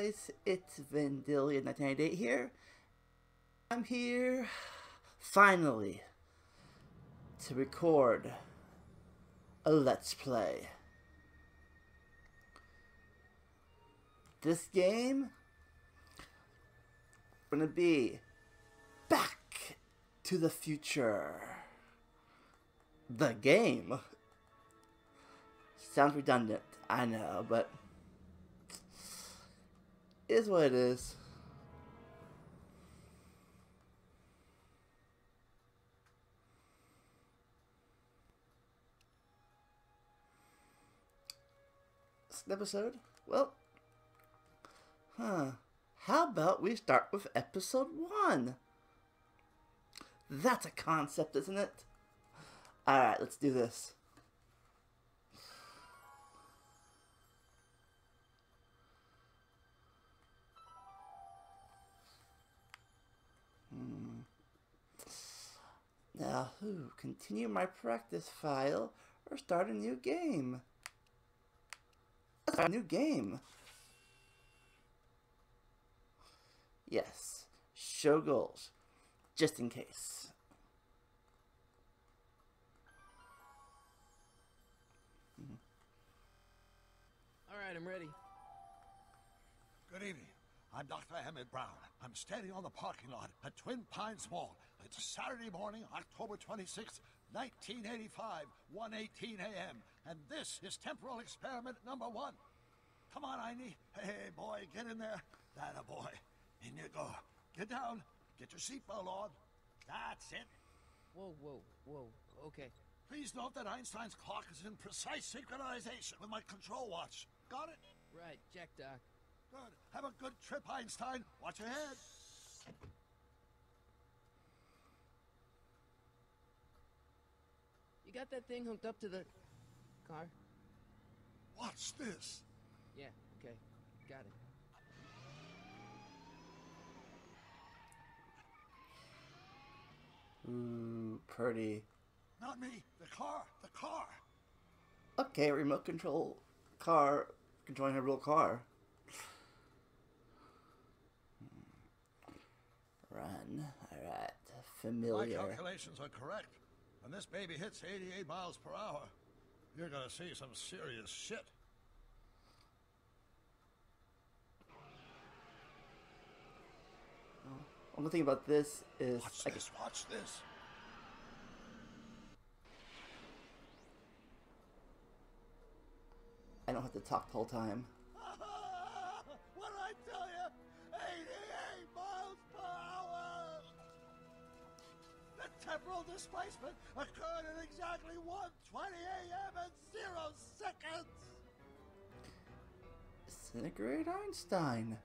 guys, it's Vendillion1988 here. I'm here, finally, to record a Let's Play. This game, gonna be Back to the Future. The game. Sounds redundant, I know, but it is what it is. This episode? Well, how about we start with episode 1? That's a concept, isn't it? Alright, let's do this. Now, continue my practice file or start a new game? Start a new game. Yes, show goals, just in case. All right, I'm ready. Good evening. I'm Dr. Emmett Brown. I'm standing on the parking lot at Twin Pines Mall. It's Saturday morning, October 26th, 1985, 1:18 a.m. And this is temporal experiment number 1. Come on, Einie. Hey, boy, get in there. That a boy. In you go. Get down. Get your seatbelt on. That's it. Whoa, okay. Please note that Einstein's clock is in precise synchronization with my control watch. Got it? Right, check, Doc. Good. Have a good trip, Einstein. Watch your head. You got that thing hooked up to the car? Watch this. Yeah, okay. Got it. Ooh, pretty. Not me. The car. The car. Okay, remote control car, controlling a real car. Run. Alright. Familiar. My calculations are correct. When this baby hits 88 miles per hour, you're gonna see some serious shit. Only thing about this is Watch this. I don't have to talk the whole time. What did I tell you? 88 miles per hour! The temporal displacement occurred at exactly 1:20 a.m. and 0 seconds! Disintegrate Einstein.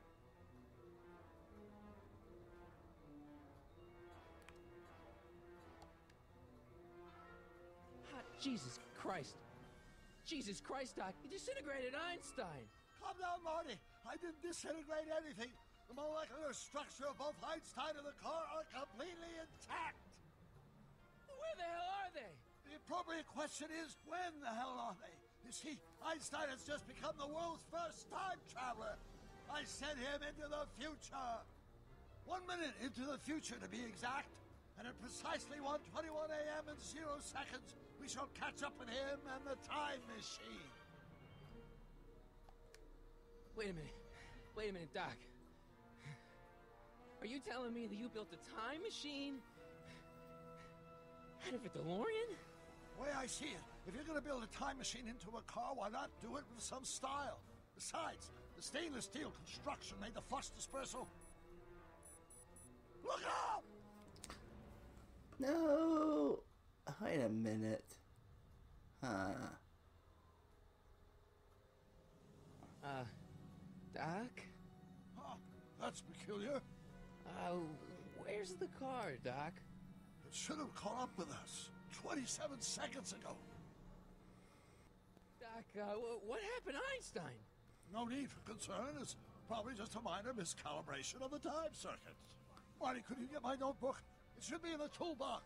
Jesus Christ. Jesus Christ, Doc. You disintegrated Einstein. Calm down, Marty. I didn't disintegrate anything. The molecular structure of both Einstein and the car are completely intact. Where the hell are they? The appropriate question is, when the hell are they? You see, Einstein has just become the world's first time traveler. I sent him into the future. 1 minute into the future, to be exact. And at precisely 1:21 a.m. and 0 seconds, we shall catch up with him and the time machine. Wait a minute, Doc. Are you telling me that you built a time machine out of a DeLorean? The way I see it, if you're gonna build a time machine into a car, why not do it with some style? Besides, the stainless steel construction made the flux dispersal. Look out! No! Wait a minute. Doc? Huh, that's peculiar. Where's the car, Doc? It should have caught up with us 27 seconds ago. Doc, what happened to Einstein? No need for concern. It's probably just a minor miscalibration of the time circuits. Marty, could you get my notebook? It should be in the toolbox.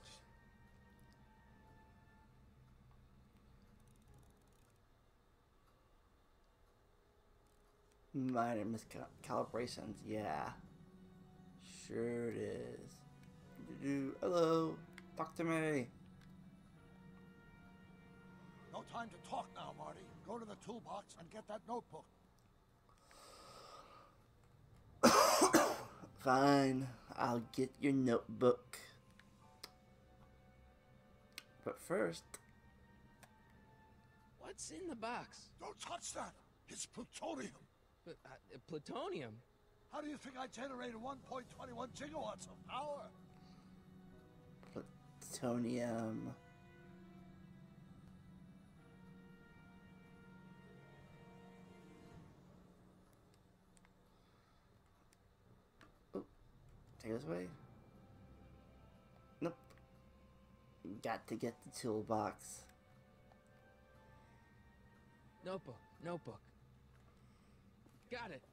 Minor miscalibrations, yeah. Sure it is. Hello, talk to me. No time to talk now, Marty. Go to the toolbox and get that notebook. Fine, I'll get your notebook. But first... What's in the box? Don't touch that! It's plutonium! But, plutonium? How do you think I generated 1.21 gigawatts of power? Plutonium... Take this way? Nope. Got to get the toolbox. Notebook, notebook. Got it.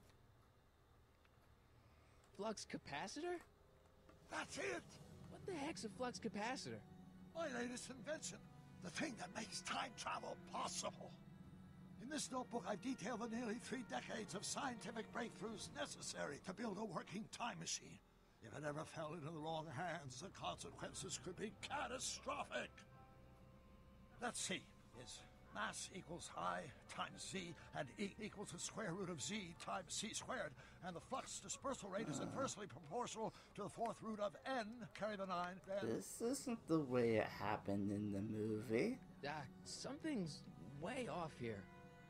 Flux capacitor? That's it! What the heck's a flux capacitor? My latest invention. The thing that makes time travel possible. In this notebook, I've detailed the nearly 3 decades of scientific breakthroughs necessary to build a working time machine. If it ever fell into the wrong hands, the consequences could be catastrophic. Let's see. Is mass equals I times Z, and E equals the square root of Z times C squared, and the flux dispersal rate is inversely proportional to the 4th root of N, carry the 9, then... This isn't the way it happened in the movie. Doc, something's way off here.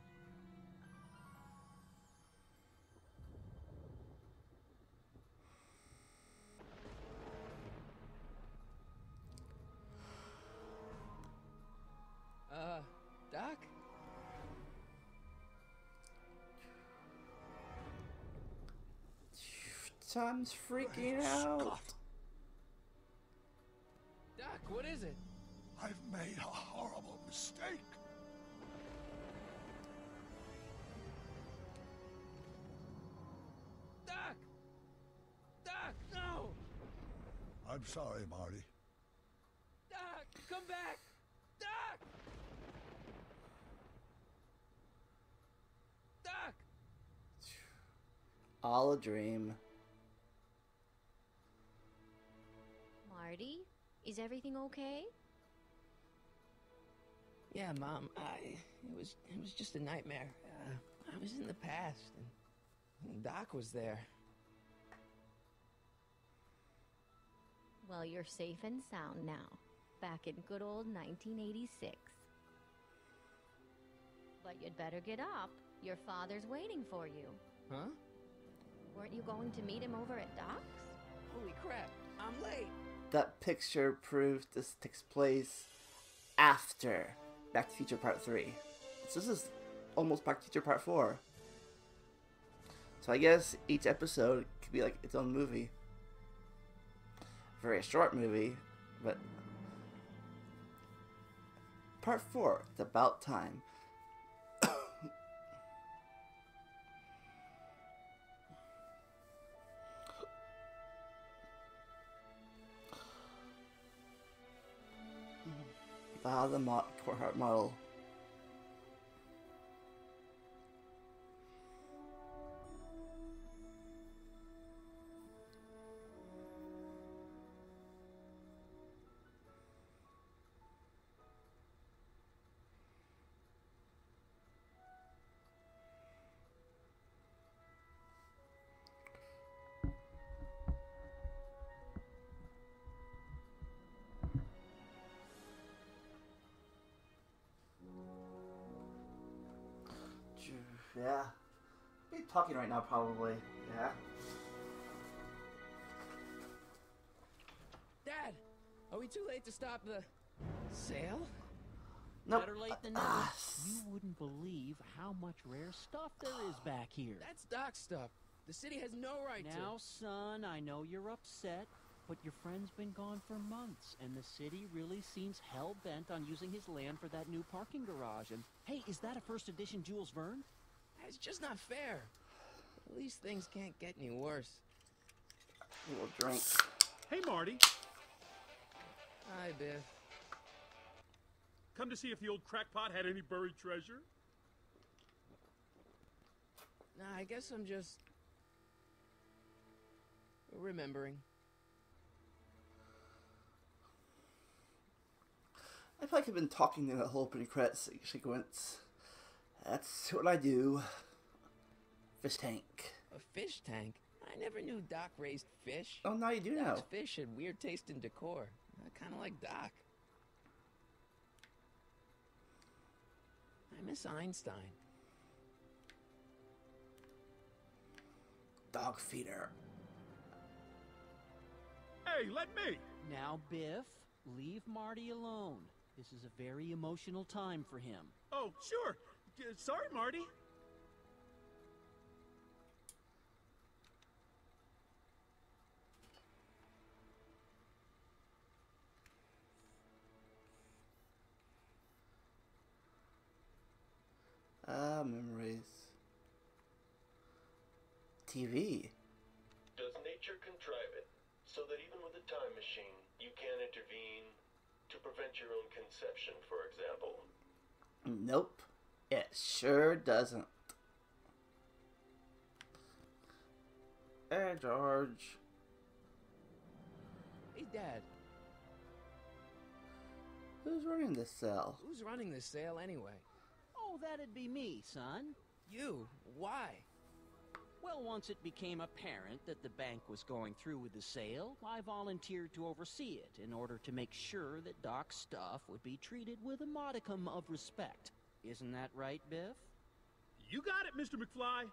Doc? Tom's freaking out. Doc, what is it? I've made a horrible mistake. Doc! Doc, no! I'm sorry, Marty. Doc, come back! Doc! Doc! All a dream. Marty, is everything okay? Yeah, Mom, it was just a nightmare. I was in the past, and Doc was there. Well, you're safe and sound now, back in good old 1986. But you'd better get up. Your father's waiting for you. Huh? Weren't you going to meet him over at Doc's? Holy crap, I'm late. That picture proves this takes place after Back to the Future Part 3. So this is almost Back to the Future Part 4. So I guess each episode could be like its own movie. Very short movie, but... Part 4, it's about time. The Courtheart model. Yeah. Be talking right now, probably. Yeah. Dad, are we too late to stop the sale? Nope. Better late than never. You wouldn't believe how much rare stuff there is back here. That's Doc's stuff. The city has no right Now, son, I know you're upset, but your friend's been gone for months, and the city really seems hell-bent on using his land for that new parking garage. And, hey, is that a first edition Jules Verne? It's just not fair. At least things can't get any worse. A little drink. Hey, Marty. Hi, Biff. Come to see if the old crackpot had any buried treasure? Nah, I guess I'm just remembering. I feel like I've been talking in that whole opening credits sequence. That's what I do. Fish tank. A fish tank? I never knew Doc raised fish. Oh, now you do know. Doc's fish had weird taste in decor. Kind of like Doc. I miss Einstein. Dog feeder. Hey, let me! Now, Biff, leave Marty alone. This is a very emotional time for him. Oh, sure. Sorry, Marty. Memories. TV. Does nature contrive it so that even with a time machine, you can intervene to prevent your own conception, for example? Nope. It sure doesn't. Hey, George. Hey, Dad. Who's running this cell? Who's running this sale anyway? Oh, that'd be me, son. You. Why? Well, once it became apparent that the bank was going through with the sale, I volunteered to oversee it in order to make sure that Doc's stuff would be treated with a modicum of respect. Isn't that right, Biff? You got it, Mr. McFly.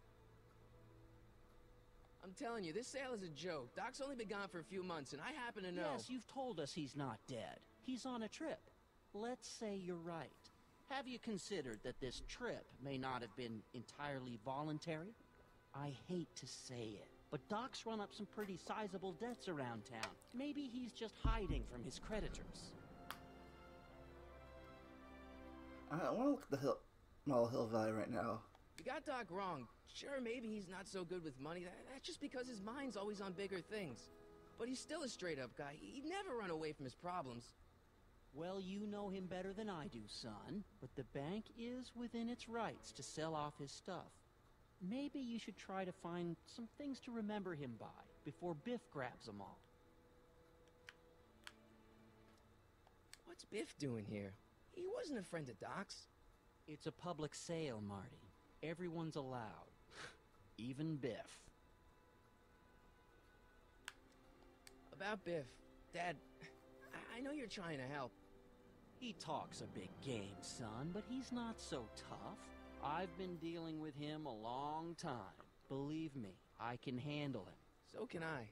I'm telling you, this sale is a joke. Doc's only been gone for a few months, and I happen to know... Yes, you've told us he's not dead. He's on a trip. Let's say you're right. Have you considered that this trip may not have been entirely voluntary? I hate to say it, but Doc's run up some pretty sizable debts around town. Maybe he's just hiding from his creditors. I want to look at the Model Hill Valley right now. You got Doc wrong. Sure, maybe he's not so good with money. That's just because his mind's always on bigger things. But he's still a straight-up guy. He'd never run away from his problems. Well, you know him better than I do, son. But the bank is within its rights to sell off his stuff. Maybe you should try to find some things to remember him by before Biff grabs them all. What's Biff doing here? He wasn't a friend of Doc's. It's a public sale, Marty. Everyone's allowed. Even Biff. About Biff, Dad, I know you're trying to help. He talks a big game, son, but he's not so tough. I've been dealing with him a long time. Believe me, I can handle him. So can I.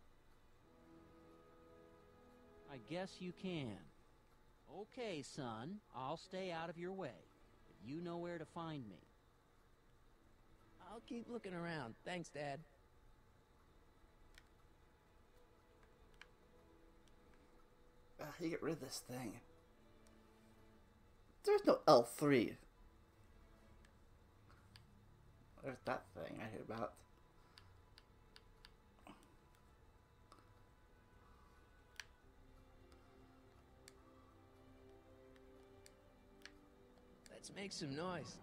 I guess you can. Okay, son, I'll stay out of your way. But you know where to find me. I'll keep looking around. Thanks, Dad. How do you get rid of this thing? There's no L3. There's that thing I heard about. Let's make some noise.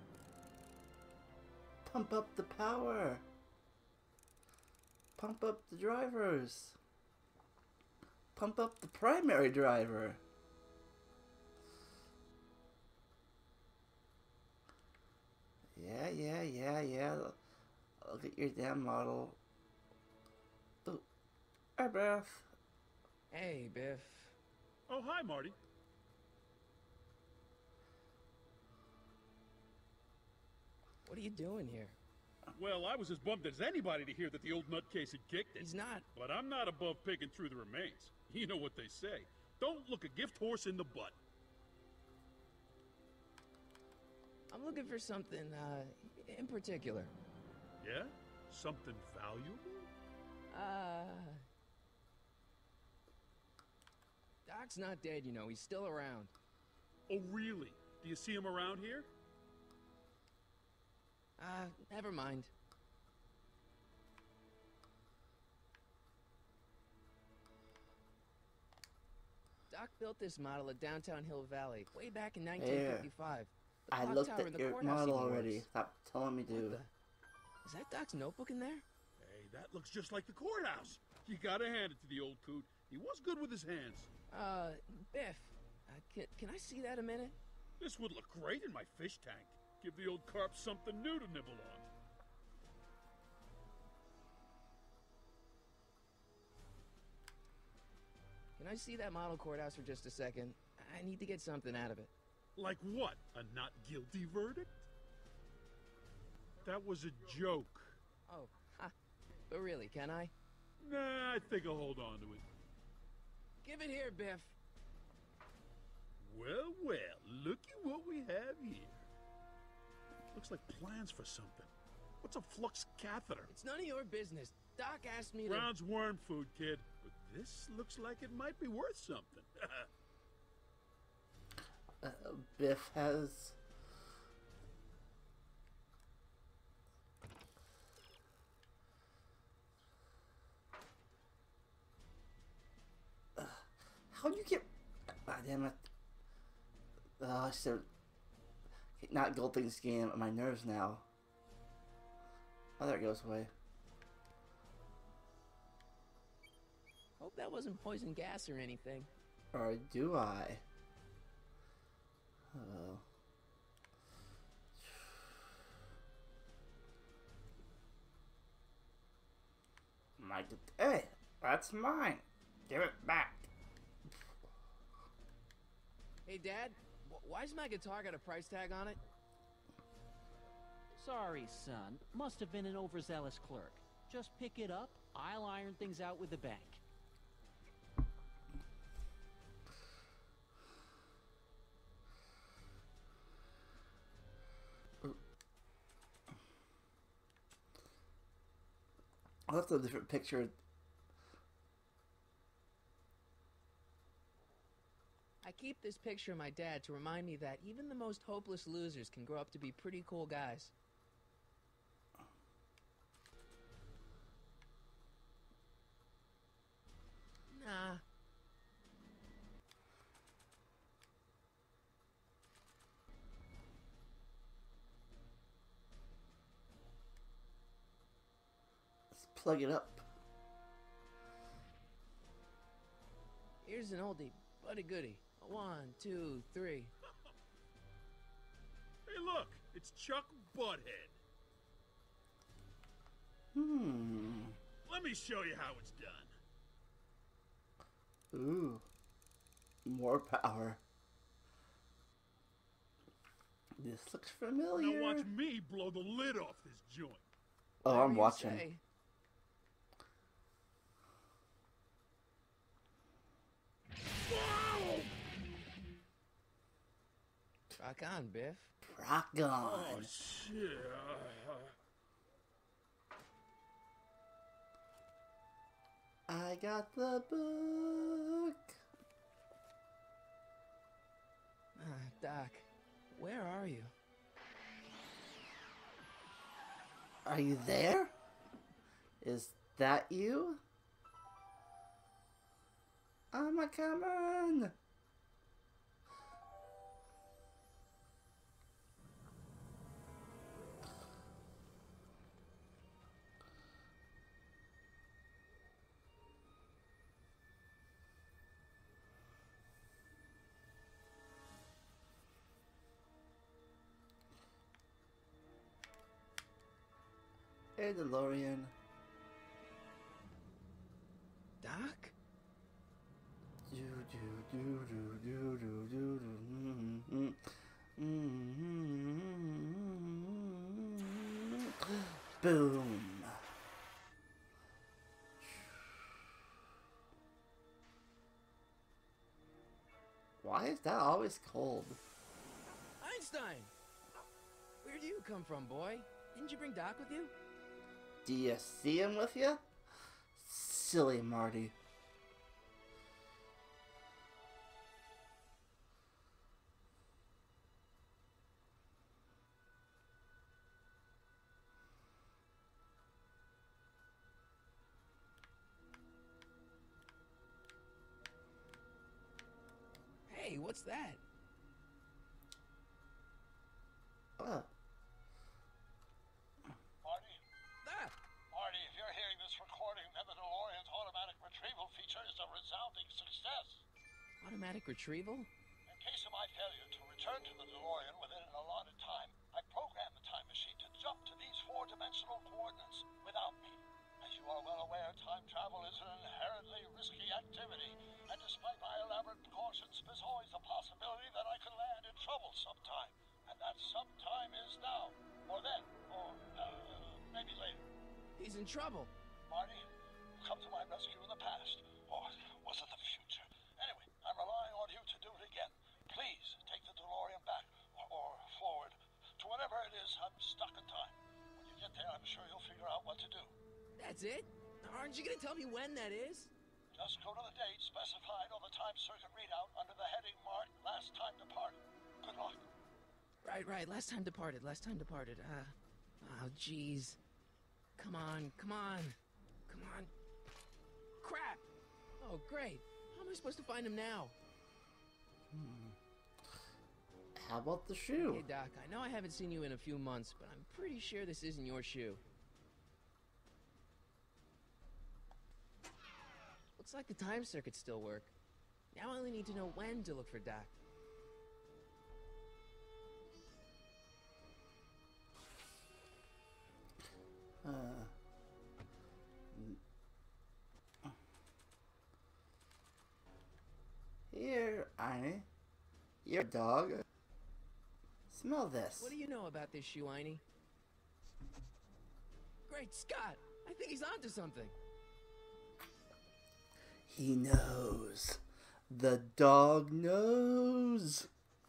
Pump up the power. Pump up the drivers. Pump up the primary driver. Yeah. Look at your damn model. Oh, hi, Biff. Hey, Biff. Oh, hi, Marty. What are you doing here? Well, I was as bummed as anybody to hear that the old nutcase had kicked it. He's not. But I'm not above picking through the remains. You know what they say. Don't look a gift horse in the butt. I'm looking for something, in particular. Yeah? Something valuable? Doc's not dead, you know. He's still around. Oh, really? Do you see him around here? Never mind. Doc built this model at downtown Hill Valley way back in 1955. The I clock looked tower in at the your courthouse model even already. works. Stop telling me What to. the? Is that Doc's notebook in there? Hey, that looks just like the courthouse. You gotta hand it to the old coot. He was good with his hands. Biff, can I see that a minute? This would look great in my fish tank. Give the old carp something new to nibble on. Can I see that model courthouse for just a second? I need to get something out of it. Like what? A not guilty verdict? That was a joke. Oh, ha. But really, can I? Nah, I think I'll hold on to it. Give it here, Biff. Well, well, looky what we have here. Looks like plans for something. What's a flux catheter? It's none of your business. Doc asked me to... Brown's worm food, kid. But this looks like it might be worth something. Biff has... How'd you get... Ah, damn it. I should not gold things game on my nerves now. Oh, there it goes away. Hope that wasn't poison gas or anything. Or do I? Oh. My... Hey, that's mine. Give it back. Hey, Dad, why's my guitar got a price tag on it? Sorry, son. Must have been an overzealous clerk. Just pick it up. I'll iron things out with the bank. I'll have to have a different picture. I keep this picture of my dad to remind me that even the most hopeless losers can grow up to be pretty cool guys. Nah. Let's plug it up. Here's an oldie, but a goodie. 1, 2, 3. Hey, look! It's Chuck Butthead. Let me show you how it's done. Ooh. More power. This looks familiar. Now watch me blow the lid off this joint. Oh, Whatever I'm you watching. say. Whoa! Rock on, Biff. Rock on. Oh, shit. I got the book. Doc, where are you? Are you there? Is that you? I'm a coming. Hey, DeLorean. Doc? Do do do do do do do do. Boom. Why is that always cold? Einstein! Where do you come from, boy? Didn't you bring Doc with you? Do you see him with you? Silly Marty. Hey, what's that? Oh. Marty, Automatic retrieval? In case of my failure to return to the DeLorean within an allotted time, I programmed the time machine to jump to these four-dimensional coordinates without me. As you are well aware, time travel is an inherently risky activity, and despite my elaborate precautions, there's always a possibility that I could land in trouble sometime. And that sometime is now, or then, or maybe later. He's in trouble. Marty, you come to my rescue in the past, or was it the future? Anyway, I'm relying on you to do it again. Please, take the DeLorean back, or forward, to whatever it is. I'm stuck in time. When you get there, I'm sure you'll figure out what to do. That's it? Aren't you gonna tell me when that is? Just go to the date specified on the time circuit readout under the heading marked Last Time Departed. Good luck. Right. Last time departed. Oh, jeez. Come on. Crap! Oh, great. How am I supposed to find him now? How about the shoe? Hey, Doc, I know I haven't seen you in a few months, but I'm pretty sure this isn't your shoe. Looks like the time circuits still work. Now I only need to know when to look for Doc. Here, Einie. You're a dog. Smell this. What do you know about this shoe, Einie? Great Scott! I think he's onto something. He knows. The dog knows.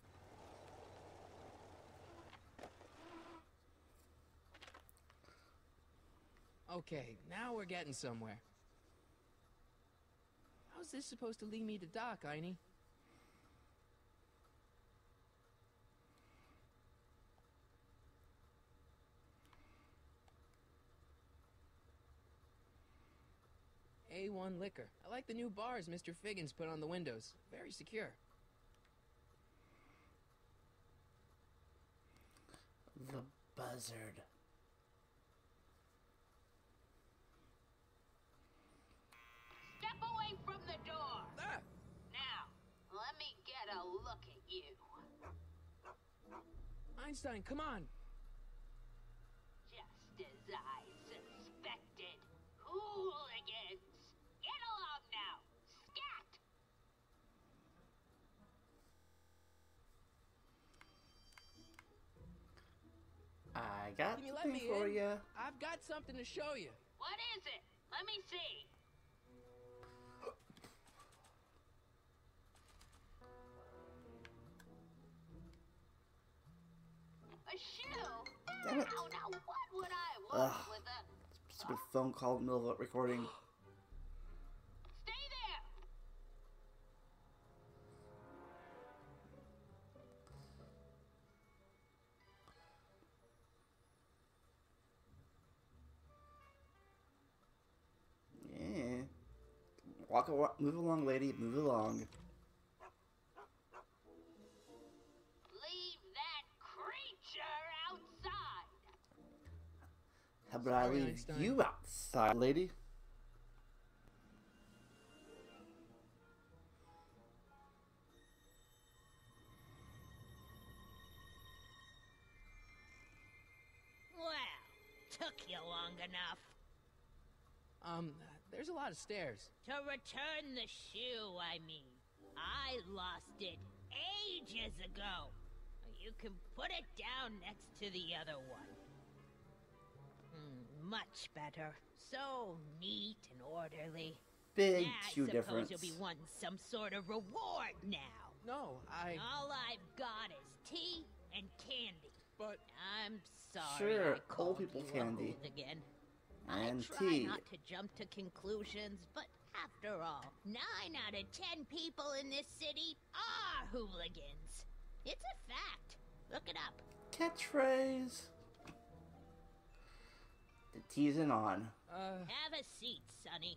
Okay, now we're getting somewhere. How's this supposed to lead me to Doc, Einie? A1 liquor. I like the new bars Mr. Figgins put on the windows. Very secure. The buzzard. Step away from the door. Ah! Now, let me get a look at you. Einstein, come on! Just as I suspected. Hooligans! Get along now! Scat! I got Can you let something me for in? you. I've got something to show you. What is it? Let me see. A shoe? Damn it. Now, what would I want Ugh. with a... Stupid phone call in the middle of a recording. Stay there! Yeah. Move along, lady. Move along. Leave that creature outside! How about I Sorry, leave Einstein. you outside, lady? Well, took you long enough. There's a lot of stairs. To return the shoe, I mean. I lost it ages ago. You can put it down next to the other one. Much better. So neat and orderly. Big, I shoe suppose difference. you'll be wanting some sort of reward now. No, All I've got is tea and candy. But I'm sorry Sure, I called old people you candy. a hooligan. And I try tea. not to jump to conclusions, but after all, 9 out of 10 people in this city are hooligans. It's a fact. Look it up. Catchphrase. The teasing on. Have a seat, Sonny.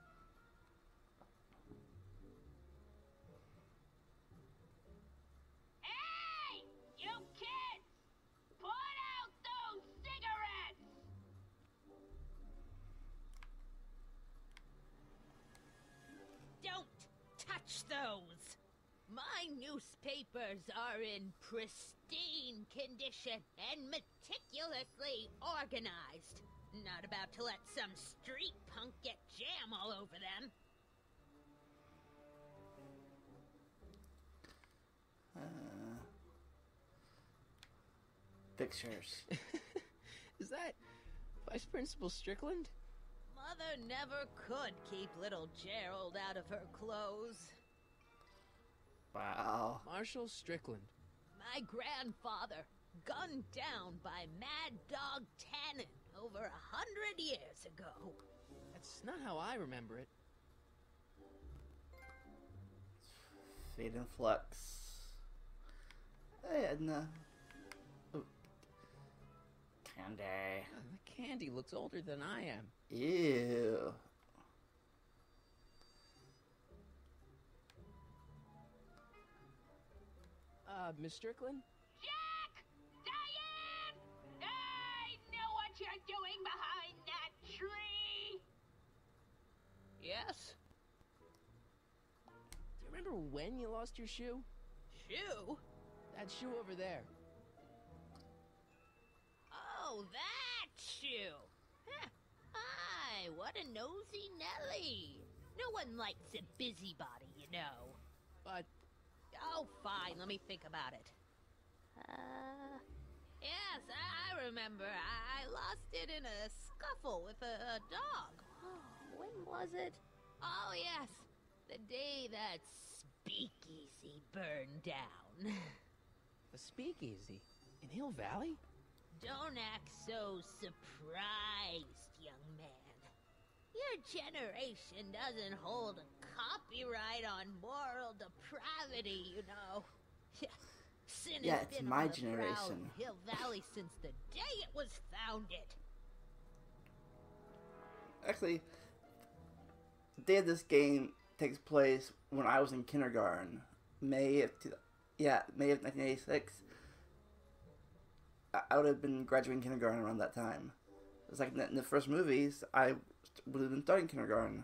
Hey! You kids! Put out those cigarettes! Don't touch those! My newspapers are in pristine condition and meticulously organized. Not about to let some street punk get jam all over them. Pictures. Is that Vice Principal Strickland? Mother never could keep little Gerald out of her clothes. Wow. Marshall Strickland. My grandfather, gunned down by Mad Dog Tannen over 100 years ago. That's not how I remember it. Fade and Flux. And oh. Candy. The candy looks older than I am. Ew. Miss Strickland? Jack! Diane! I know what you're doing behind that tree! Yes? Do you remember when you lost your shoe? Shoe? That shoe over there. Oh, that shoe! Huh. Hi, what a nosy Nelly! No one likes a busybody, you know. But Oh, fine, let me think about it. Yes, I remember. I lost it in a scuffle with a dog. Oh, when was it? Oh, yes, the day that speakeasy burned down. a speakeasy in Hill Valley? Don't act so surprised, young man. Your generation doesn't hold a copyright on moral depravity, you know. Sin Yeah, has it's been my on the prowl generation. of Hill Valley since the day it was founded. Actually, the day of this game takes place when I was in kindergarten. May of 1986. I would have been graduating kindergarten around that time. It was like in the first movies, I would have been starting kindergarten.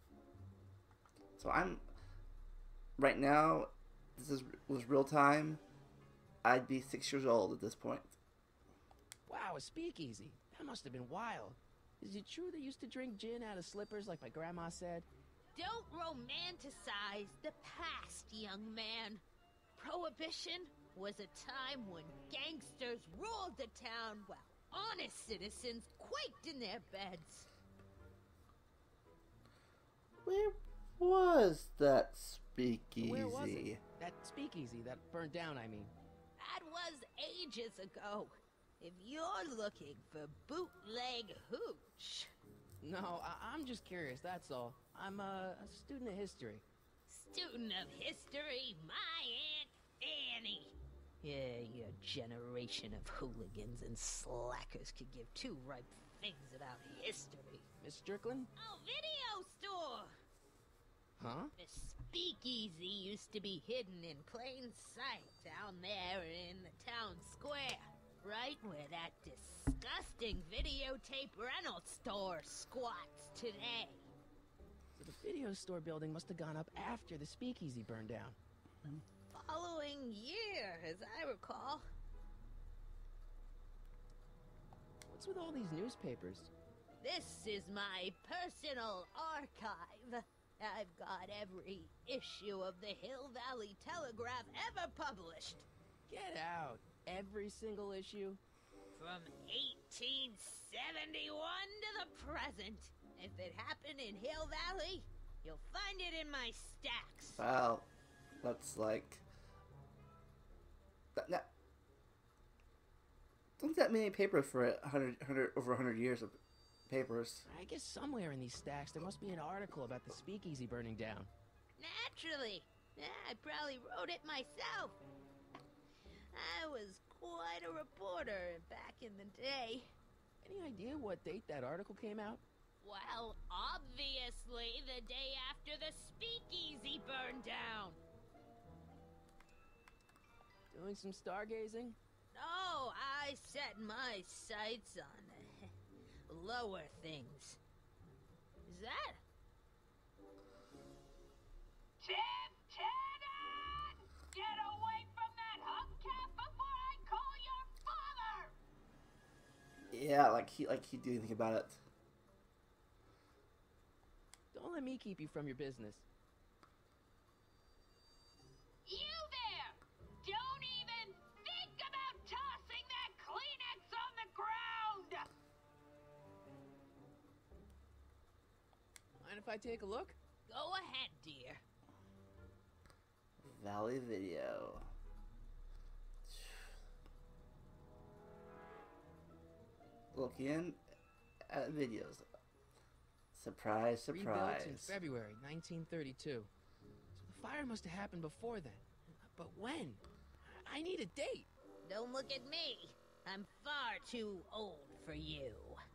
So I'm right now. Was real time. I'd be 6 years old at this point. Wow, a speakeasy. That must have been wild. Is it true they used to drink gin out of slippers like my grandma said? Don't romanticize the past, young man. Prohibition was a time when gangsters ruled the town while honest citizens quaked in their beds. Where was that speakeasy? Where was it? That speakeasy that burned down, I mean. That was ages ago. If you're looking for bootleg hooch. No, I'm just curious, that's all. I'm a student of history. Student of history, my Aunt Fanny. Yeah, your generation of hooligans and slackers could give two ripe things about history. Miss Strickland? Oh, video store! Huh? The speakeasy used to be hidden in plain sight down there in the town square. Right where that disgusting videotape rental store squats today. So the video store building must have gone up after the speakeasy burned down. Following year, as I recall. What's with all these newspapers? This is my personal archive. I've got every issue of the Hill Valley Telegraph ever published. Get out. Every single issue? From 1871 to the present. If it happened in Hill Valley, you'll find it in my stacks. Wow, that's like that. Don't that many papers for over 100 years of papers? I guess somewhere in these stacks there must be an article about the speakeasy burning down. Naturally. I probably wrote it myself. I was quite a reporter back in the day. Any idea what date that article came out? Well, obviously the day after the speakeasy burned down. Doing some stargazing? No, I set my sights on lower things. Is that? Tim Tennant! Yeah, like he'd do anything about it. Don't let me keep you from your business. You there! Don't even think about tossing that Kleenex on the ground! Mind if I take a look? Go ahead, dear. Valley Video. Looking at videos. Surprise, Rebuilt surprise. in February 1932. So the fire must have happened before then. But when? I need a date. Don't look at me. I'm far too old for you.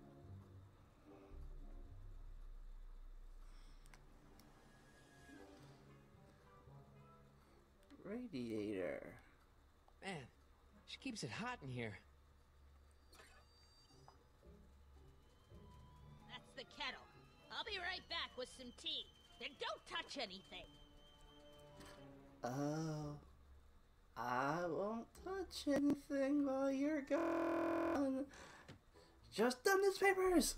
Radiator. Man, she keeps it hot in here. That's the kettle. I'll be right back with some tea. Then don't touch anything. Oh. I won't touch anything while you're gone. Just the newspapers!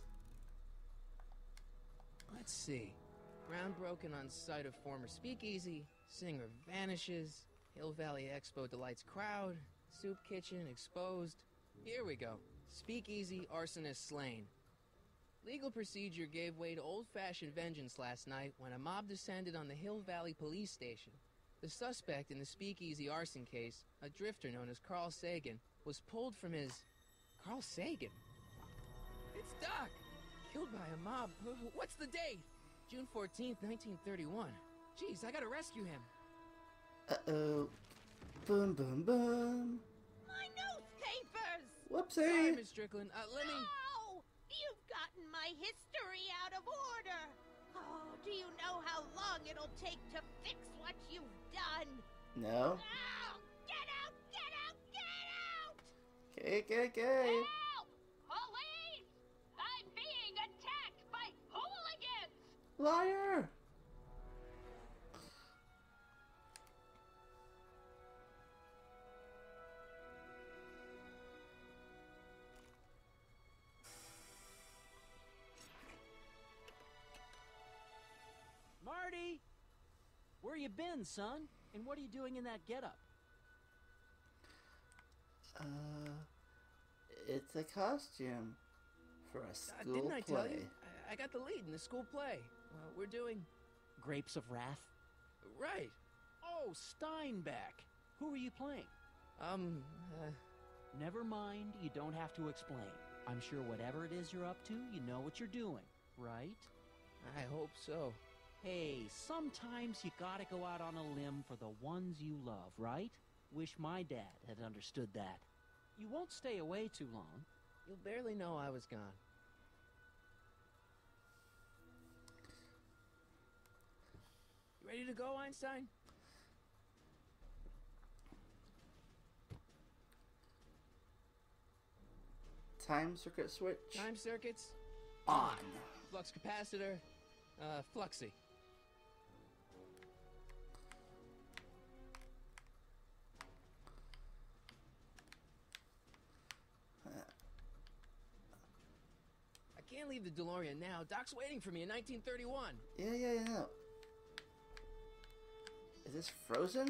Let's see. Ground broken on site of former speakeasy. Singer vanishes. Hill Valley Expo delights crowd. Soup kitchen exposed. Here we go. Speakeasy arsonist slain. Legal procedure gave way to old-fashioned vengeance last night when a mob descended on the Hill Valley police station. The suspect in the speakeasy arson case, a drifter known as Carl Sagan, was pulled from his... Carl Sagan? It's Doc! Killed by a mob. What's the date? June 14th, 1931. Jeez, I gotta rescue him. Uh-oh. Boom, boom, boom. My newspapers! Sorry, Whoopsie. Miss Strickland. Let me... No! You've gotten my history out of order. Oh, do you know how long it'll take to fix what you've done? No. Now! Get out! Get out! Get out! KKK. Help! Police! I'm being attacked by hooligans! Liar. Marty! Where you been, son? And what are you doing in that getup? It's a costume for a school didn't I tell play. you? I got the lead in the school play. We're doing... Grapes of Wrath? Right. Oh, Steinbeck! Who are you playing? Never mind, you don't have to explain. I'm sure whatever it is you're up to, you know what you're doing, right? I hope so. Hey, sometimes you gotta go out on a limb for the ones you love, right? Wish my dad had understood that. You won't stay away too long. You'll barely know I was gone. You ready to go, Einstein? Time circuit switch. Time circuits? On. Flux capacitor? Fluxy. I can't leave the DeLorean now. Doc's waiting for me in 1931. Yeah. Is this frozen?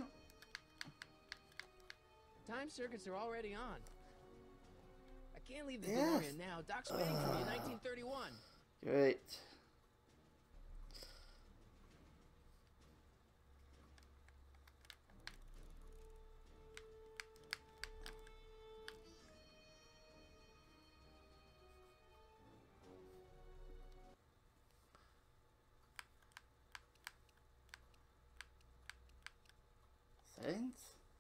Time circuits are already on. I can't leave the Yes. DeLorean now. Doc's waiting for me in 1931. Great. Settings?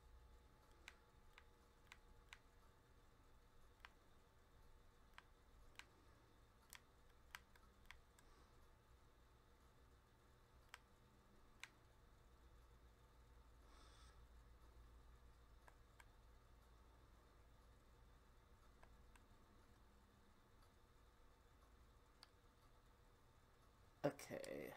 Okay.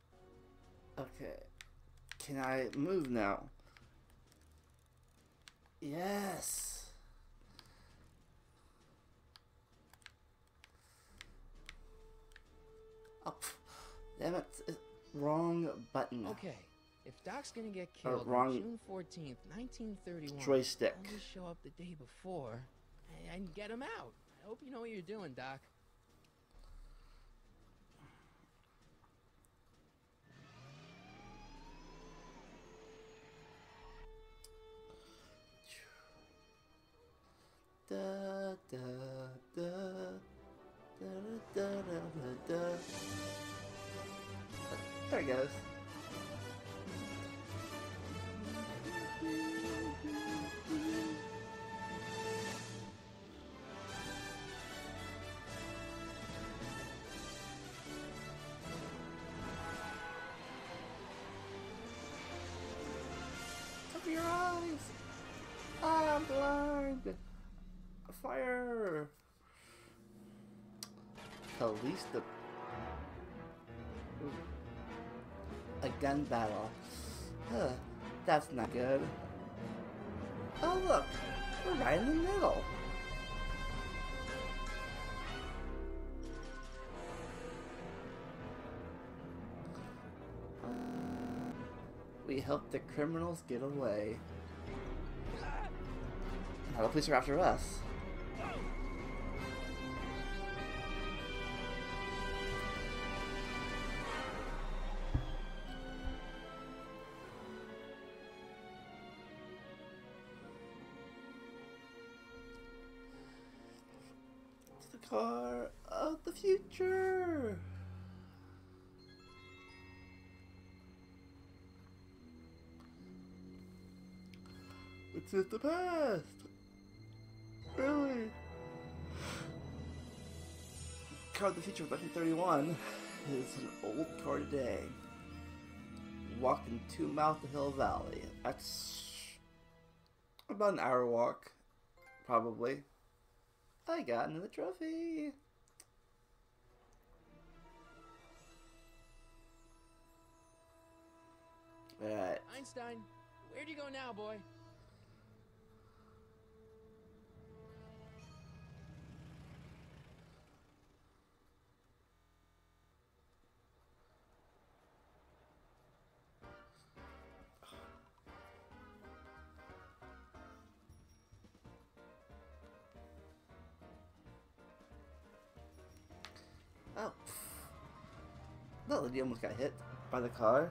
Okay. Can I move now? Yes. Oh, damn it. Wrong button. Okay, if Doc's gonna get killed wrong on June 14th, 1931, joystick. I'll just show up the day before and get him out. I hope you know what you're doing, Doc. Da, da, da, da, da, da, da, da. There it goes. Cover your eyes! I'm blind! Fire! Police the... Ooh. A gun battle. Huh, that's not good. Oh look! We're right in the middle! We helped the criminals get away. Now the police are after us. It's the car of the future. It's in the past. Really? Car of the future of 1931 is an old car today. Walking 2 miles to Hill Valley. That's about an hour walk, probably. I got another trophy. Alright. Einstein, where'd you go now, boy? Oh. That lady almost got hit by the car.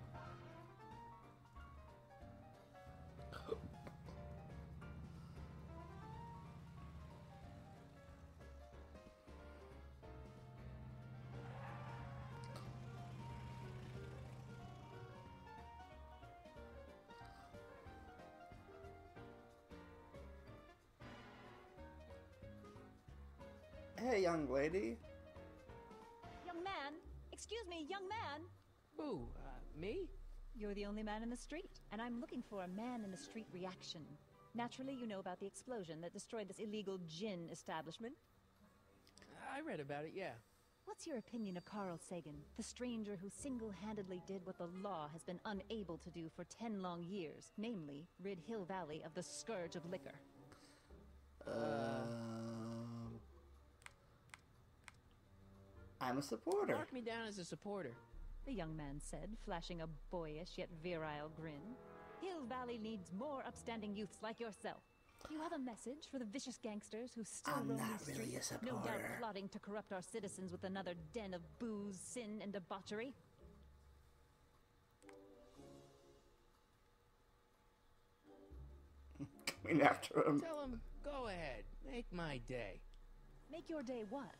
Hey, young lady. Young man! Excuse me, young man! Who, me? You're the only man in the street, and I'm looking for a man-in-the-street reaction. Naturally, you know about the explosion that destroyed this illegal gin establishment. I read about it, yeah. What's your opinion of Carl Sagan, the stranger who single-handedly did what the law has been unable to do for 10 long years, namely, rid Hill Valley of the scourge of liquor? I'm a supporter. Mark me down as a supporter. The young man said, flashing a boyish yet virile grin. Hill Valley needs more upstanding youths like yourself. You have a message for the vicious gangsters who still I'm roam not these really a streets, no doubt supporter. plotting to corrupt our citizens with another den of booze, sin, and debauchery? Coming after him. Tell him, go ahead, make my day. Make your day what?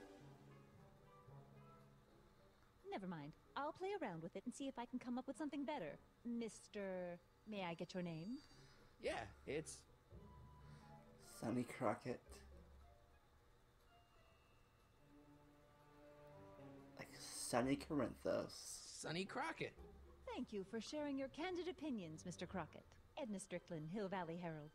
Never mind. I'll play around with it and see if I can come up with something better. Mr. May I get your name? Yeah, it's... Sonny Crockett. Like Sonny Corinthos. Sonny Crockett. Thank you for sharing your candid opinions, Mr. Crockett. Edna Strickland, Hill Valley Herald.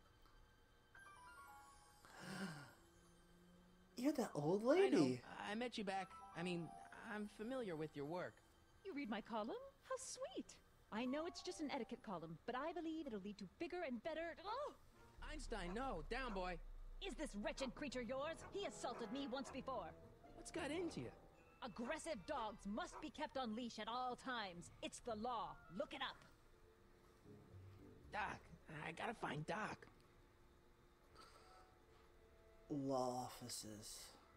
You're that old I know, lady. I met you back. I mean, I'm familiar with your work. You read my column? How sweet! I know it's just an etiquette column, but I believe it'll lead to bigger and better... Oh! Einstein, no. Down, boy. Is this wretched creature yours? He assaulted me once before. What's got into you? Aggressive dogs must be kept on leash at all times. It's the law. Look it up. Doc. I gotta find Doc. Law offices.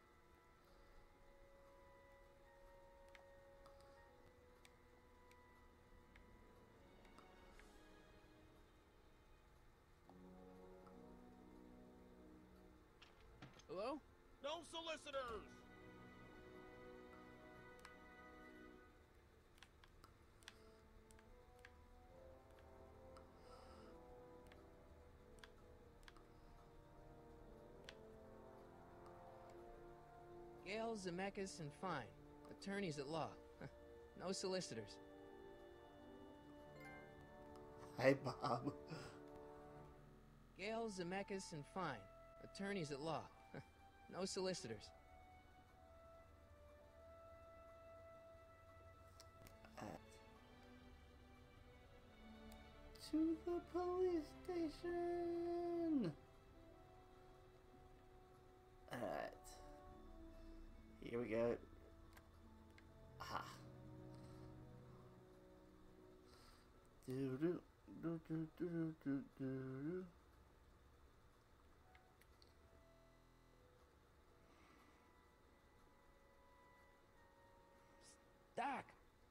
Hello? No solicitors! Gale, Zemeckis, and Fine. Attorneys at law. No solicitors. Hi, Bob. Gale, Zemeckis, and Fine. Attorneys at law. No solicitors. To the police station. Alright. Here we go. Aha. Do do do do do do do. Doc!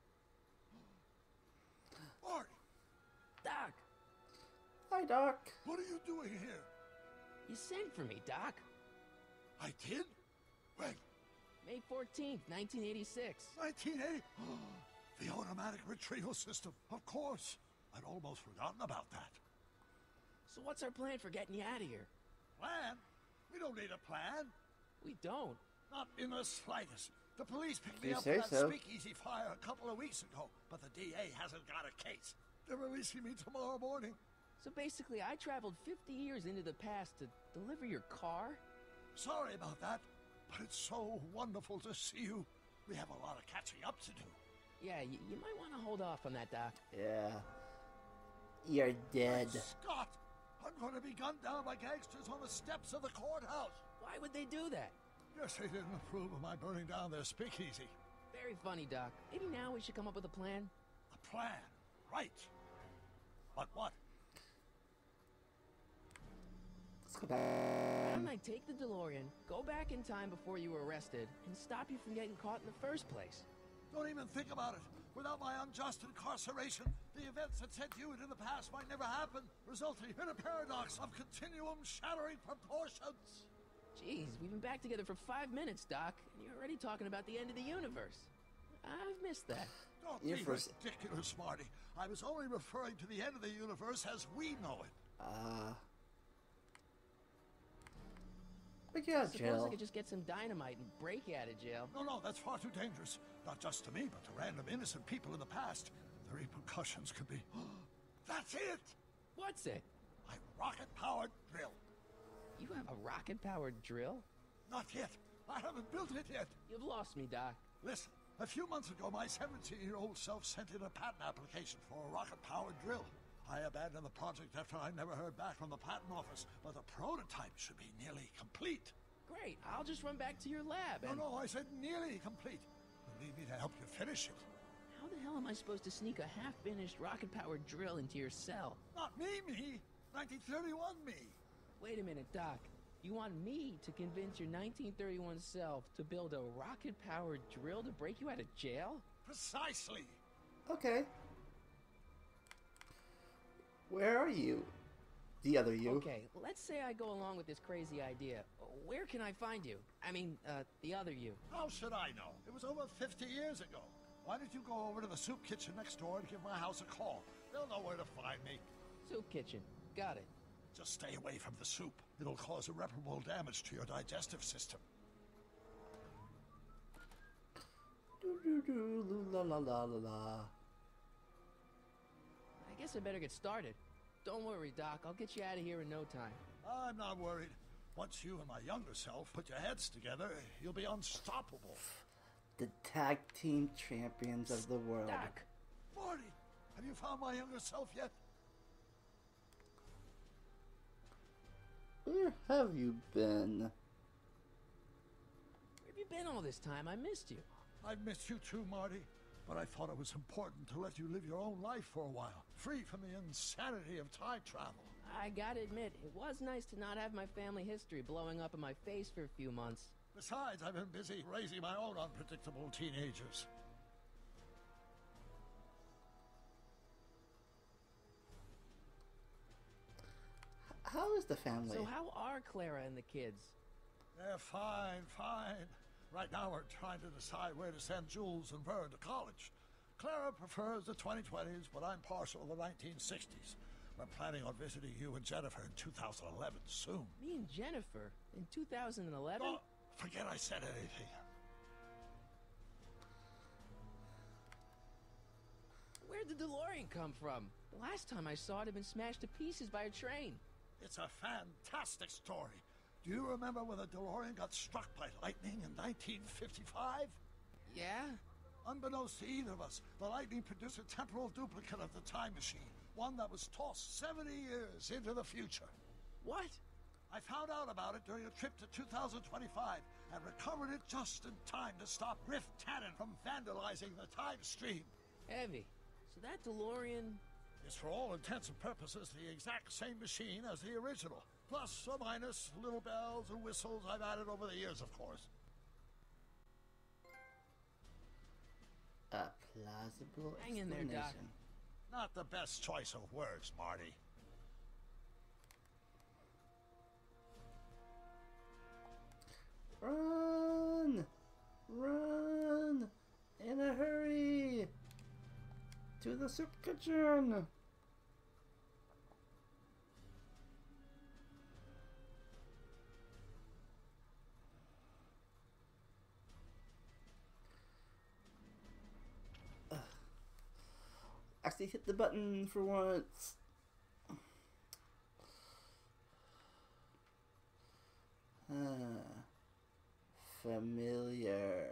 Marty, Doc! Hi, Doc. what are you doing here? You sent for me, Doc. I did? When? May 14th, 1986. 1980? The automatic retrieval system, of course. I'd almost forgotten about that. So what's our plan for getting you out of here? Plan? We don't need a plan. We don't. Not in the slightest. The police picked You me up say for that so. speakeasy fire a couple of weeks ago, but the DA hasn't got a case. They're releasing me tomorrow morning. So basically, I traveled 50 years into the past to deliver your car? Sorry about that, but it's so wonderful to see you. We have a lot of catching up to do. Yeah, you might want to hold off on that, Doc. Yeah. You're dead. Great Scott! I'm going to be gunned down by gangsters on the steps of the courthouse. Why would they do that? Guess they didn't approve of my burning down their speakeasy. Very funny, Doc. Maybe now we should come up with a plan? A plan, right. But what? Let's go Why back. don't I take the DeLorean, go back in time before you were arrested, and stop you from getting caught in the first place? Don't even think about it. Without my unjust incarceration, the events that sent you into the past might never happen, resulting in a paradox of continuum shattering proportions. Jeez, we've been back together for 5 minutes, Doc, and you're already talking about the end of the universe. I've missed that. Don't You're be first- ridiculous, Marty. I was only referring to the end of the universe as we know it. We got Suppose I jail. could just get some dynamite and break you out of jail. No, that's far too dangerous. Not just to me, but to random innocent people in the past. The repercussions could be... That's it! What's it? My rocket-powered drill. You have a rocket-powered drill? Not yet. I haven't built it yet. You've lost me, Doc. Listen, a few months ago, my 17-year-old self sent in a patent application for a rocket-powered drill. I abandoned the project after I never heard back from the patent office, but the prototype should be nearly complete. Great, I'll just run back to your lab and... No, I said nearly complete. You need me to help you finish it. How the hell am I supposed to sneak a half-finished rocket-powered drill into your cell? Not me. 1931 me. Wait a minute, Doc. You want me to convince your 1931 self to build a rocket-powered drill to break you out of jail? Precisely. Okay. Where are you? The other you. Okay, let's say I go along with this crazy idea. Where can I find you? I mean, the other you. How should I know? It was over 50 years ago. Why don't you go over to the soup kitchen next door and give my house a call? They'll know where to find me. Soup kitchen. Got it. Just stay away from the soup. It'll cause irreparable damage to your digestive system. Do do do la la la la la. I guess I better get started. Don't worry, Doc. I'll get you out of here in no time. I'm not worried. Once you and my younger self put your heads together, you'll be unstoppable. The tag team champions of the world. Doc! Marty, have you found my younger self yet? Where have you been? Where have you been all this time? I missed you. I've missed you too, Marty. But I thought it was important to let you live your own life for a while, free from the insanity of time travel. I gotta admit, it was nice to not have my family history blowing up in my face for a few months. Besides, I've been busy raising my own unpredictable teenagers. How is the family? So how are Clara and the kids? They're fine, fine. Right now we're trying to decide where to send Jules and Vern to college. Clara prefers the 2020s, but I'm partial to the 1960s. We're planning on visiting you and Jennifer in 2011 soon. Me and Jennifer? In 2011? Oh, forget I said anything. Where'd the DeLorean come from? The last time I saw it had been smashed to pieces by a train. It's a fantastic story. Do you remember when the DeLorean got struck by lightning in 1955? Yeah? Unbeknownst to either of us, the lightning produced a temporal duplicate of the time machine, one that was tossed 70 years into the future. What? I found out about it during a trip to 2025 and recovered it just in time to stop Riff Tannen from vandalizing the time stream. Heavy. So that DeLorean... is for all intents and purposes the exact same machine as the original. Plus or minus little bells and whistles I've added over the years, of course. A plausible Hang in there, Doc. explanation. Not the best choice of words, Marty. Run! Run! In a hurry! To the soup kitchen! Actually hit the button for once. Familiar.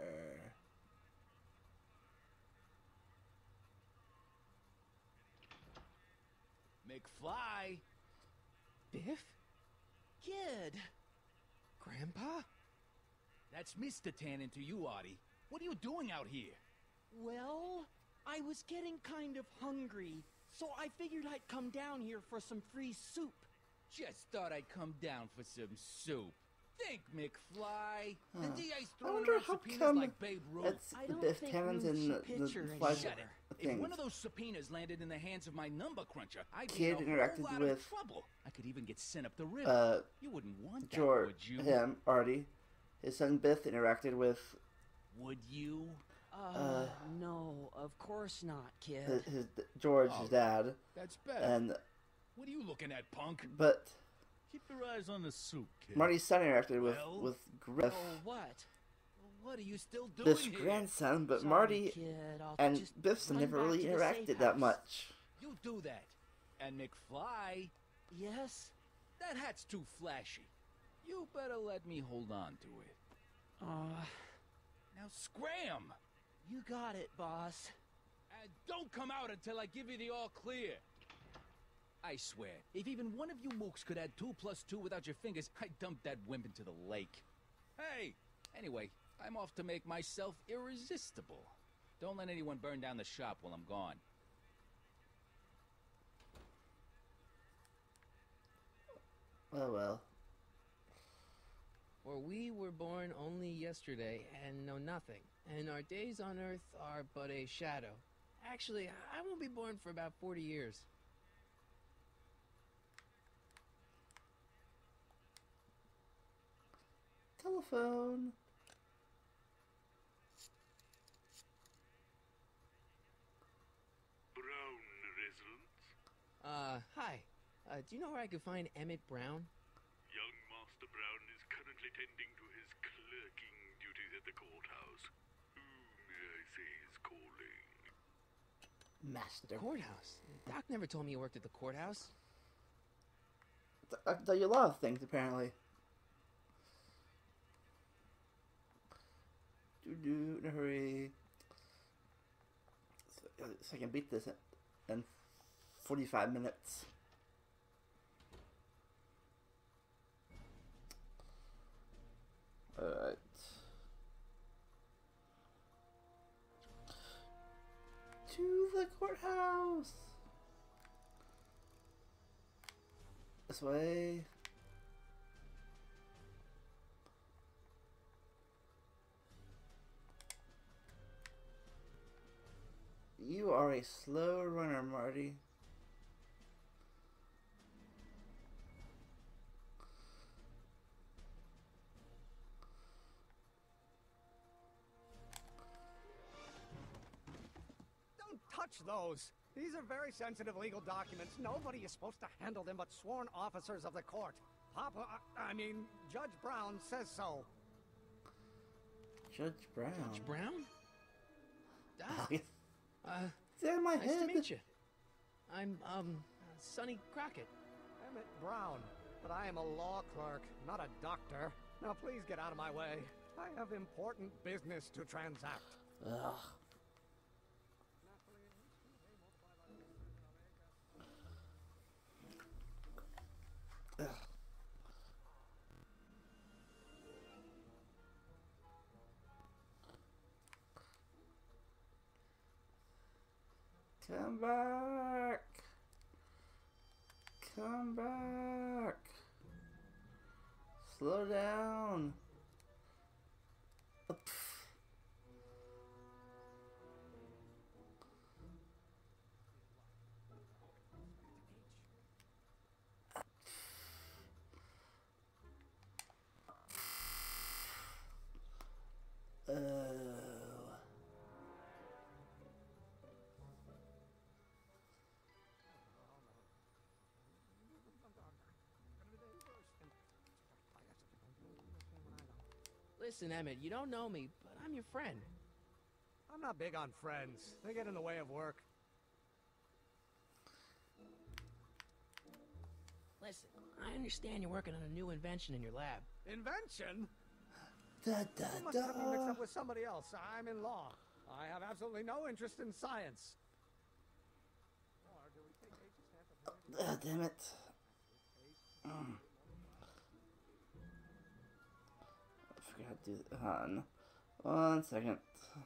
McFly? Biff? Kid? Grandpa? That's Mr. Tannen to you, Artie. What are you doing out here? Well, I was getting kind of hungry, so I figured I'd come down here for some free soup. Just thought I'd come down for some soup. Think, McFly. The DA's I throwing wonder around how subpoenas come like Babe Ruth. it's I the don't Biff think Tannens Ruth's and your the pitcher anymore. Flash Shut it. If things. one of those subpoenas landed in the hands of my number cruncher, I'd be Kid in a interacted whole lot with, of trouble. I could even get sent up the river. You wouldn't want that, George, would you? him, Artie. His son Biff interacted with Would you? No, of course not, kid. his George, his dad, That's better. and What are you looking at, punk? but Keep your eyes on the soup, kid. Marty's son interacted Well, with Griff, Oh, what? What are you still doing Biff's here? grandson, but Sorry, Marty kid. I'll and just Biff's run never back really to the safe interacted that house. much. You do that. And McFly, Yes? that hat's too flashy. You better let me hold on to it. Now scram! You got it, boss. And don't come out until I give you the all clear. I swear, if even one of you mooks could add 2 + 2 without your fingers, I'd dump that wimp into the lake. Hey! Anyway, I'm off to make myself irresistible. Don't let anyone burn down the shop while I'm gone. Oh well. For we were born only yesterday and know nothing, and our days on earth are but a shadow. Actually, I won't be born for about 40 years. Telephone. Brown residence. Hi. Do you know where I could find Emmett Brown? Young Master Brown is currently tending to his clerking duties at the courthouse. Who may I say is calling? Master. Courthouse? Doc never told me he worked at the courthouse. I can tell you a lot of things, apparently. Do in a hurry. So I can beat this in 45 minutes. the courthouse. This way. You are a slow runner, Marty. Don't touch those. These are very sensitive legal documents. Nobody is supposed to handle them but sworn officers of the court. Papa, I mean, Judge Brown says so. Judge Brown? Judge Brown? Doc. It's in my nice head. to meet you. I'm, Sonny Crockett. Emmett Brown. But I am a law clerk, not a doctor. Now please get out of my way. I have important business to transact. Ugh. Ugh. Come back! Come back! Slow down! Listen, Emmett, you don't know me, but I'm your friend. I'm not big on friends. They get in the way of work. Listen, I understand you're working on a new invention in your lab. Invention? Da, You da, must have me mixed da. up with somebody else. I'm in law. I have absolutely no interest in science. Damn it. I forgot to do that. Hold on. 1 second.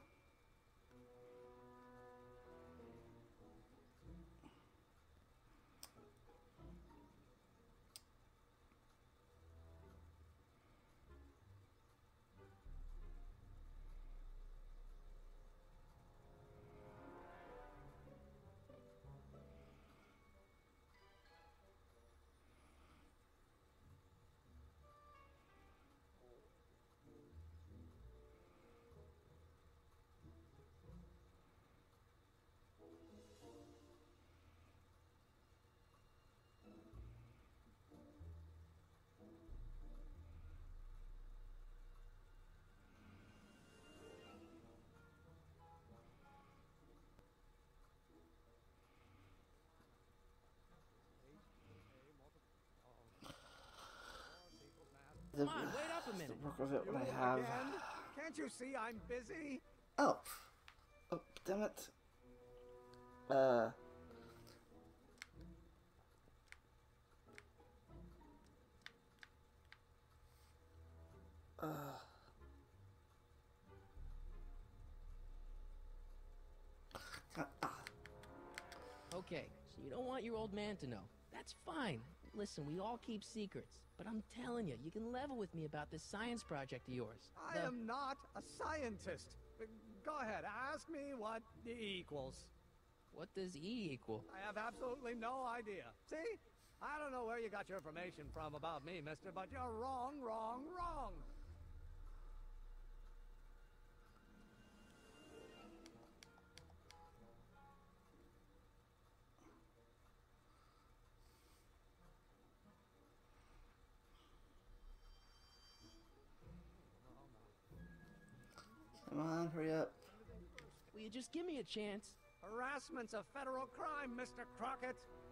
Come on, wait up a minute. Work with it You what I have. again? Can't you see I'm busy? Oh. Oh, damn it. Okay, so you don't want your old man to know. That's fine. Listen, we all keep secrets. But I'm telling you, you can level with me about this science project of yours. I am not a scientist. Go ahead, ask me what E equals. What does E equal? I have absolutely no idea. See? I don't know where you got your information from about me, mister, but you're wrong, wrong, wrong. Come on, hurry up. Will you just give me a chance? Harassment's a federal crime, Mr. Crockett.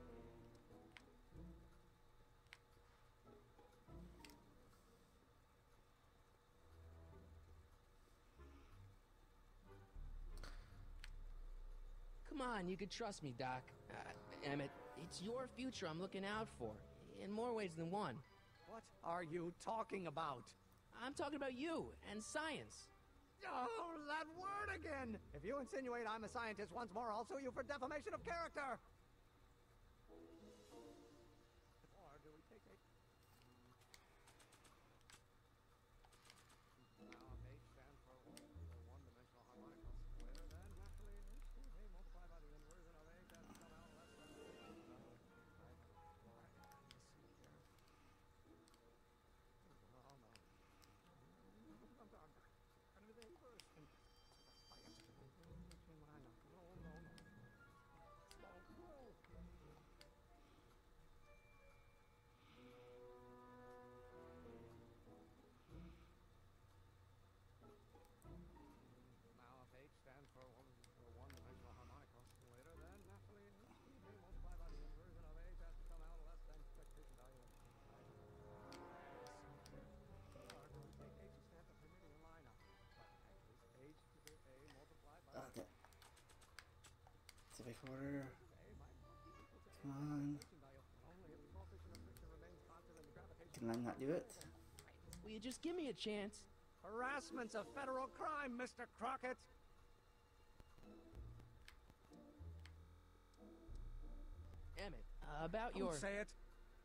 Come on, you can trust me, Doc. Emmett, it's your future I'm looking out for. In more ways than one. What are you talking about? I'm talking about you and science. Oh, that word again! If you insinuate I'm a scientist once more, I'll sue you for defamation of character! Or do we take a... Now, if H stands for one-dimensional harmonic oscillator, then naturally H to the A multiplied by the inversion of H has to come out less than... Now, if H stands for one-dimensional harmonic oscillator, then naturally H to the A multiplied by the inversion of H has to come out less than expectation value of... Or do we take H to stand for Hermitian line up? H to the A multiplied by... Okay. It's a big order. Come on. Can I not do it? Will you just give me a chance? Harassment's a federal crime, Mr. Crockett! Emmett, about your... Don't say it!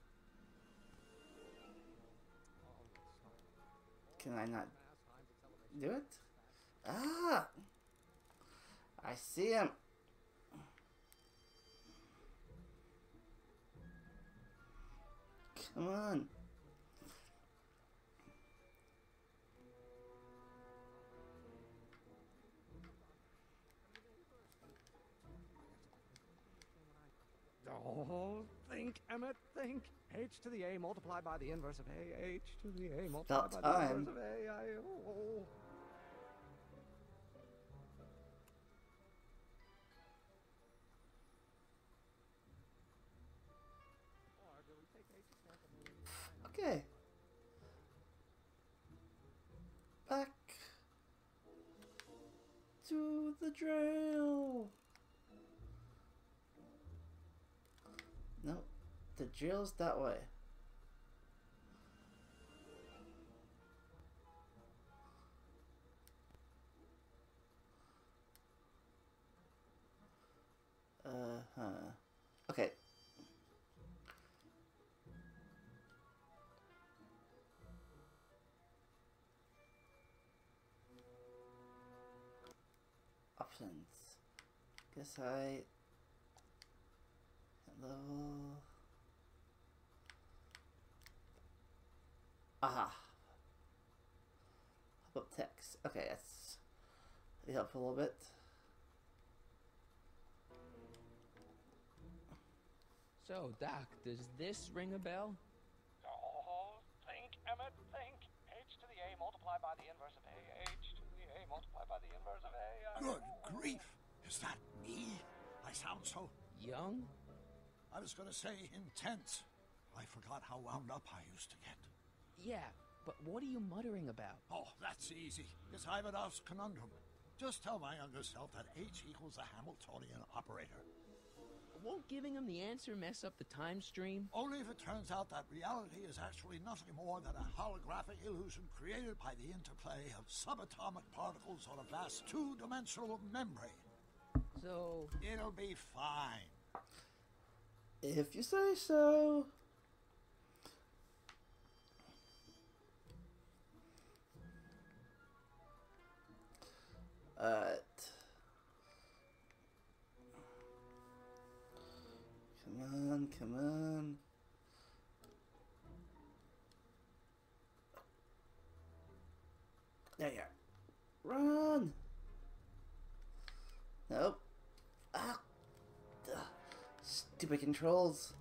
Can I not do it? Ah! I see him. Come on. Oh, think, Emmett, think. H to the A multiplied by the inverse of A. H to the A multiplied by the inverse of A. Oh. Okay. Back to the drill. No, the drill's that way. Okay. Options. Guess I level. Aha. Pop up text. Okay, that's helpful a little bit. So, Doc, does this ring a bell? Oh, think, Emmett, think. H to the A multiplied by the inverse of A. H to the A multiplied by the inverse of A. Good grief! Is that me? I sound so... Young? I was gonna say intense. I forgot how wound up I used to get. Yeah, but what are you muttering about? Oh, that's easy. It's Ivanov's conundrum. Just tell my younger self that H equals the Hamiltonian operator. Won't giving him the answer mess up the time stream? Only if it turns out that reality is actually nothing more than a holographic illusion created by the interplay of subatomic particles on a vast two-dimensional membrane. So... It'll be fine. If you say so. Come on, come on. There you are. Run! Nope. Ah! Ugh. Stupid controls.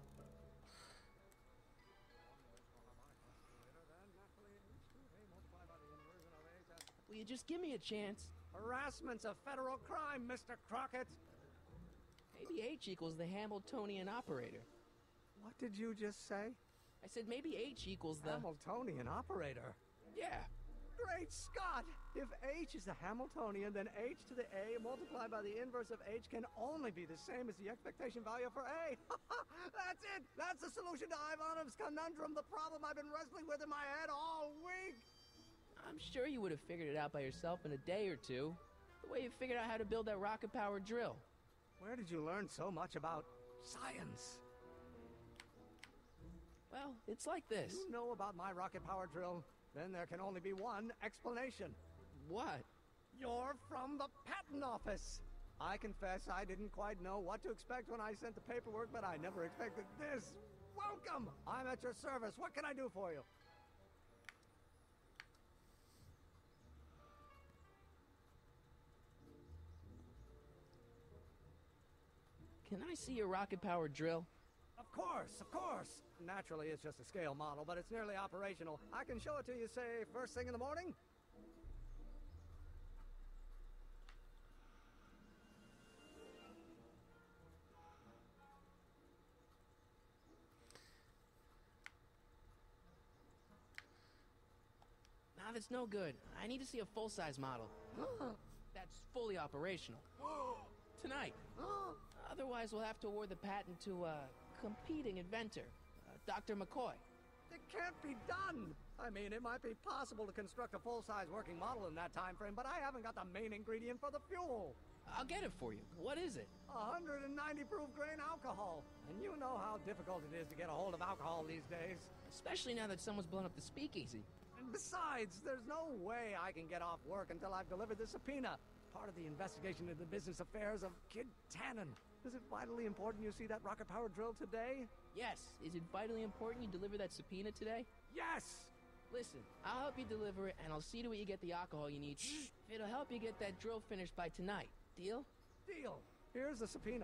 Will you just give me a chance? Harassment's a federal crime, Mr. Crockett. Maybe H equals the Hamiltonian operator. What did you just say? I said maybe H equals the... Hamiltonian operator? Yeah. Great Scott! If H is the Hamiltonian, then H to the A multiplied by the inverse of H can only be the same as the expectation value for A. That's it! That's the solution to Ivanov's conundrum, the problem I've been wrestling with in my head all week! I'm sure you would have figured it out by yourself in a day or two. The way you figured out how to build that rocket-powered drill. Where did you learn so much about science? Well, it's like this. You know about my rocket-powered drill? Then there can only be one explanation. What? You're from the patent office. I confess I didn't quite know what to expect when I sent the paperwork, but I never expected this. Welcome! I'm at your service. What can I do for you? Can I see your rocket-powered drill? Of course, of course. Naturally, it's just a scale model, but it's nearly operational. I can show it to you, say, first thing in the morning? Nah, that's no good. I need to see a full-size model. That's fully operational. Tonight. Otherwise, we'll have to award the patent to a competing inventor, Dr. McCoy. It can't be done! I mean, it might be possible to construct a full-size working model in that time frame, but I haven't got the main ingredient for the fuel. I'll get it for you. What is it? 190 proof grain alcohol. And you know how difficult it is to get a hold of alcohol these days. Especially now that someone's blown up the speakeasy. And besides, there's no way I can get off work until I've delivered the subpoena. Part of the investigation into the business affairs of Kid Tannen. Is it vitally important you see that rocket-powered drill today? Yes. Is it vitally important you deliver that subpoena today? Yes! Listen, I'll help you deliver it, and I'll see to it you get the alcohol you need. It'll help you get that drill finished by tonight. Deal? Deal. Here's the subpoena.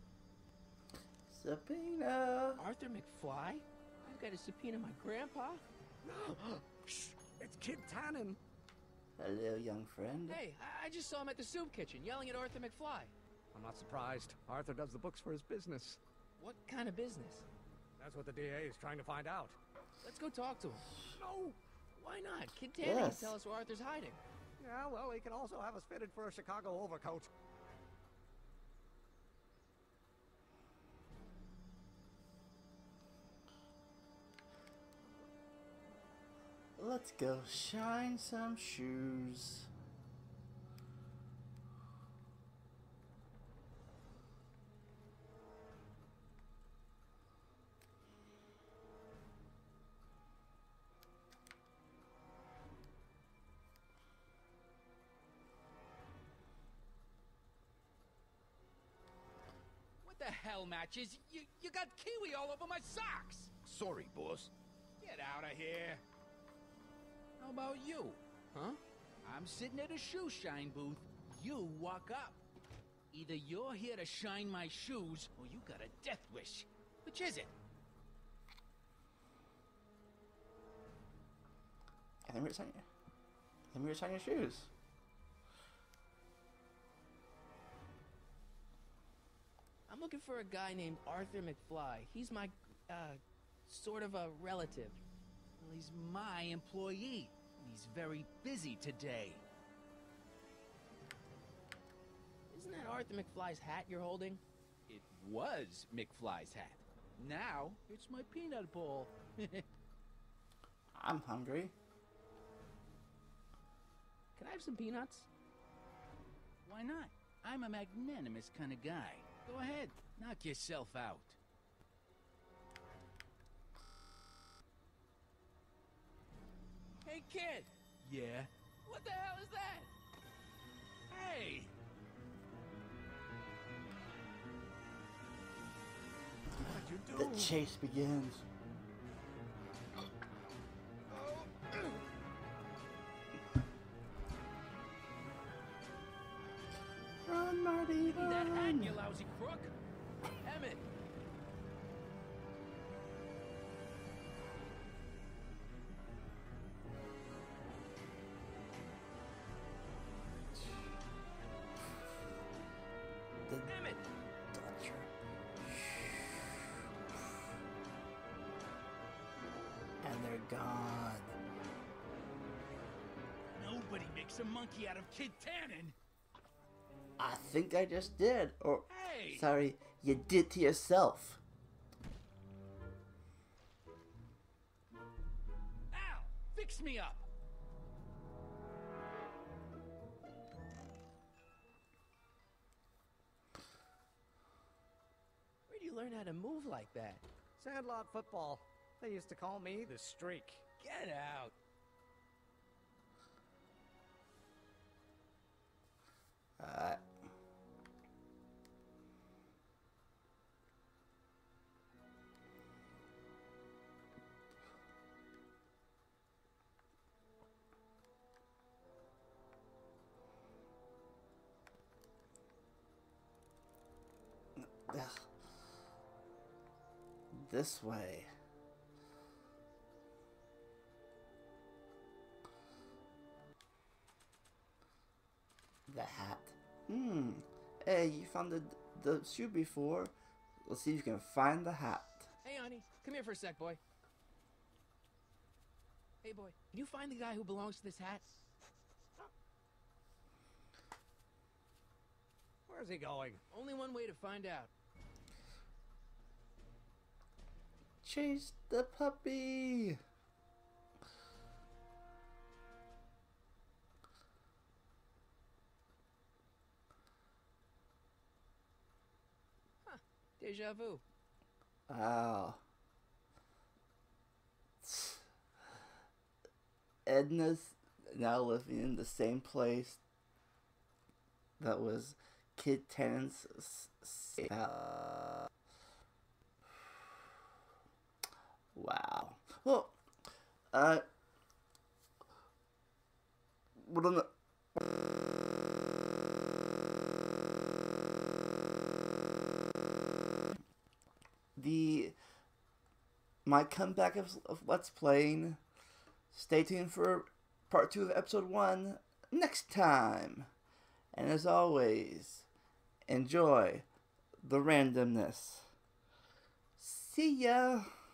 Subpoena! Arthur McFly? You've got to subpoena my grandpa? Shh! It's Kid Tannen. Hello, young friend. Hey, I just saw him at the soup kitchen, yelling at Arthur McFly. I'm not surprised. Arthur does the books for his business. What kind of business? That's what the DA is trying to find out. Let's go talk to him. No! Why not? Kid Tannen Yes. can tell us where Arthur's hiding. Yeah, well, he can also have us fitted for a Chicago overcoat. Let's go shine some shoes. What the hell, Matches? You got kiwi all over my socks! Sorry, boss. Get out of here! How about you? Huh? I'm sitting at a shoe shine booth. You walk up. Either you're here to shine my shoes, or you got a death wish. Which is it? Let me resign your shoes. I'm looking for a guy named Arthur McFly. He's my, sort of a relative. Well, he's my employee. He's very busy today. Isn't that Arthur McFly's hat you're holding? It was McFly's hat. Now, it's my peanut bowl. I'm hungry. Can I have some peanuts? Why not? I'm a magnanimous kind of guy. Go ahead, knock yourself out. Hey, kid! Yeah? What the hell is that? Hey! What'd you do? The chase begins. Run, Marty, Give me that hat, run! you lousy crook! Emmett! The Emmett! Dutcher. And they're gone. Nobody makes a monkey out of Kid Tannen! I think I just did. Or, Hey! sorry, you did to yourself. Al! Fix me up! learn how to move like that? Sandlot football. They used to call me the Streak. Get out! This way. The hat. Hey, you found the shoe before. Let's see if you can find the hat. Hey, honey, come here for a sec, boy. Hey, boy, can you find the guy who belongs to this hat? Where's he going? Only one way to find out. Chase the puppy. Huh. Deja vu. Wow. Edna's now living in the same place that was Kid Tennant's. Wow. Well, what on the... my comeback of Let's Playing. Stay tuned for part 2 of episode 1 next time. And as always, enjoy the randomness. See ya!